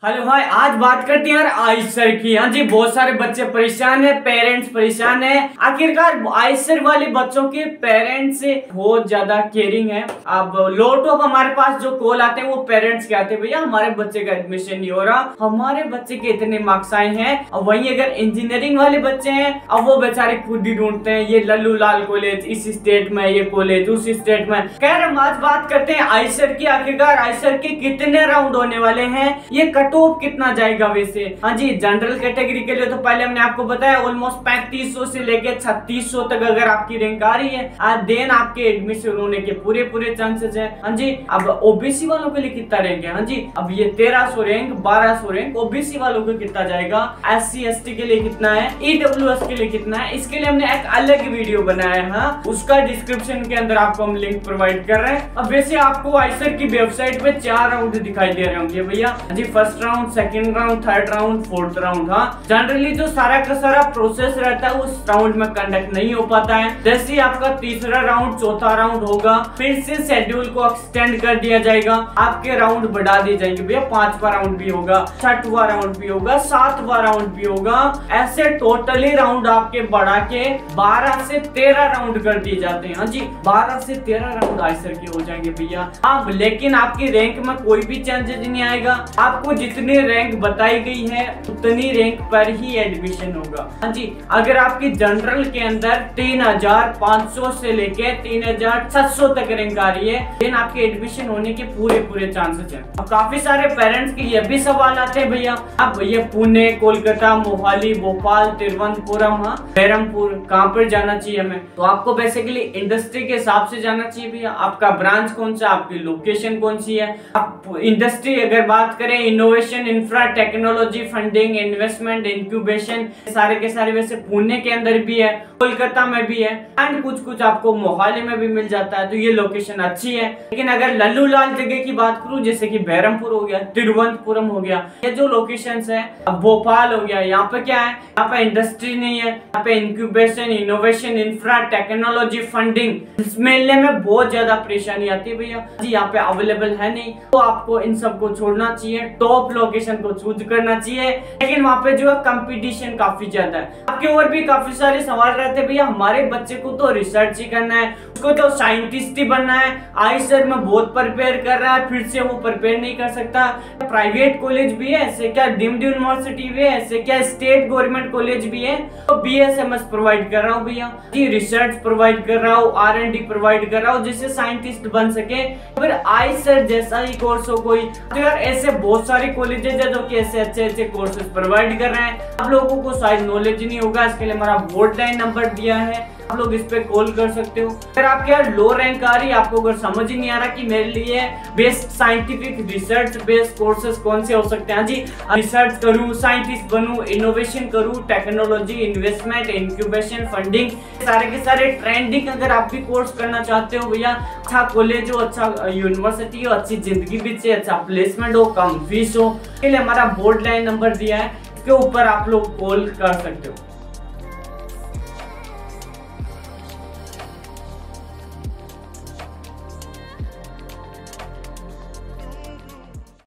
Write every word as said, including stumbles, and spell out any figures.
Hello भाई, आज बात करते हैं यार आइसर की। हाँ जी, बहुत सारे बच्चे परेशान है, पेरेंट्स परेशान है। आखिरकार आइसर वाले बच्चों के पेरेंट्स बहुत ज्यादा केयरिंग है। अब लॉट ऑफ हमारे पास जो कॉल आते हैं वो पेरेंट्स के आते हैं, भैया हमारे बच्चे का एडमिशन नहीं हो रहा, हमारे बच्चे के इतने मार्क्स आए हैं। और वहीं अगर इंजीनियरिंग वाले बच्चे हैं, अब वो बेचारे खुद ही ढूंढते हैं ये लल्लू लाल कॉलेज इस स्टेट में, ये कॉलेज उस स्टेट में। खैर हम आज बात करते हैं आइसर की। आखिरकार आइसर के कितने राउंड होने वाले हैं, ये टॉप कितना जाएगा वैसे। हाँ जी, जनरल कैटेगरी के लिए तो पहले हमने आपको बताया ऑलमोस्ट पैंतीस सौ से लेके छत्तीस सौ तक अगर आपकी रैंक आ रही है देन आपके एडमिशन होने के पूरे पूरे चांसेस है। हाँ जी, अब ओबीसी वालों के लिए कितना रैंक है? हाँ जी, अब ये तेरह सौ रैंक, बारह सौ रैंक ओबीसी वालों को कितना जाएगा, एस सी एस टी के लिए कितना है, ई डब्ल्यू एस के लिए कितना है, इसके लिए हमने एक अलग वीडियो बनाया है। हाँ, उसका डिस्क्रिप्शन के अंदर आपको हम लिंक प्रोवाइड कर रहे हैं। अब वैसे आपको आइसर की वेबसाइट पे चार राउंड दिखाई दे रहे होंगे भैया। जी, first round, second round, third round, fourth round. हाँ, जनरली जो सारा का सारा प्रोसेस रहता है उस राउंड में कंडक्ट नहीं हो पाता है। जैसे आपका तीसरा राउंड, चौथा राउंड होगा, फिर से शेड्यूल को एक्सटेंड कर दिया जाएगा, आपके राउंड बढ़ा दिए जाएंगे भैया। पांचवा राउंड भी होगा, छठवा राउंड भी होगा, सातवां राउंड भी होगा। ऐसे टोटली राउंड आपके बढ़ा के बारह से तेरह राउंड कर दिए जाते हैं। हाँ जी, बारह से तेरह राउंड आइसर के हो जाएंगे भैया। हाँ, लेकिन आपकी रैंक में कोई भी चेंजेस नहीं आएगा। आपको जितने रैंक बताई गई है उतनी रैंक पर ही एडमिशन होगा। हाँ जी, अगर आपकी जनरल के अंदर तीन हजार पाँच सौ से लेके तीन हजार छह सौ तक रैंक आ रही है देन आपके एडमिशन होने के पूरे पूरे चांसेस हैं। अब काफी सारे पेरेंट्स के ये भी सवाल आते हैं भैया, अब ये पुणे, कोलकाता, मोहाली, भोपाल, तिरुवनंतपुरम, हाँ बहरमपुर, कहाँ पर जाना चाहिए हमें? तो आपको बेसिकली इंडस्ट्री के हिसाब से जाना चाहिए भैया। आपका ब्रांच कौन सा, आपकी लोकेशन कौन सी है। आप इंडस्ट्री अगर बात करें, innovation, infra, technology, funding, investment, incubation, सारे के सारे वैसे पुणे के अंदर भी है, कोलकाता में भी है एंड कुछ कुछ आपको मोहाली में भी मिल जाता है। तो ये लोकेशन अच्छी है। लेकिन अगर लल्लू लाल जगह की बात करूं, जैसे कि बहरमपुर हो गया, तिरुवनंतपुरम हो गया, ये जो लोकेशंस है, अब भोपाल हो गया, यहाँ पे क्या है, यहाँ पे इंडस्ट्री नहीं है, यहाँ पे incubation, innovation, infra, technology, funding मिलने में बहुत ज्यादा परेशानी आती है भैया जी। यहाँ पे अवेलेबल है नहीं, तो आपको इन सबको छोड़ना चाहिए, टॉप लोकेशन को चूज करना चाहिए। लेकिन वहाँ पे जो है कंपटीशन काफी ज्यादा है। आपके और भी काफी सारे सवाल रहते हैं भैया, हमारे बच्चे को तो रिसर्च ही करना है, उसको तो साइंटिस्ट ही बनना है, आइसर में बहुत प्रिपेयर कर रहा है, फिर से वो प्रिपेयर नहीं कर सकता। प्राइवेट कॉलेज भी है ऐसे, क्या डीम्ड यूनिवर्सिटी भी है ऐसे, क्या स्टेट गवर्नमेंट कॉलेज भी है। तो B S M S provide कर रहा हूँ भैया जी, रिसर्च प्रोवाइड कर रहा हूँ, आर एंड डी प्रोवाइड कर रहा हूँ, जिससे साइंटिस्ट बन सके। फिर आइसर जैसा ही कोर्स हो कोई, तो यार ऐसे बहुत सारे कॉलेजेस है जो कि ऐसे अच्छे अच्छे कोर्सेज प्रोवाइड कर रहे हैं। आप लोगों को शायद नॉलेज नहीं होगा, इसके लिए हमारा बोर्ड लाइन नंबर दिया है, आप लोग इस पे कॉल कर सकते हो। अगर आपके यार लो रैंक आ रही है, आपको अगर समझ ही नहीं आ रहा कि मेरे लिए best scientific research based courses कौन से हो सकते हैं, जी रिसर्च करूं, साइंटिस्ट बनूं, इनोवेशन करूं, टेक्नोलॉजी, इन्वेस्टमेंट, इंक्यूबेशन, फंडिंग, सारे के सारे ट्रेंडिंग अगर आप भी कोर्स करना चाहते हो भैया, अच्छा कॉलेज हो, अच्छा यूनिवर्सिटी हो, अच्छी जिंदगी बीते, अच्छा प्लेसमेंट हो, कम फीस हो, इसके लिए हमारा बोर्ड लाइन नंबर दिया है, इसके ऊपर आप लोग कॉल कर सकते हो।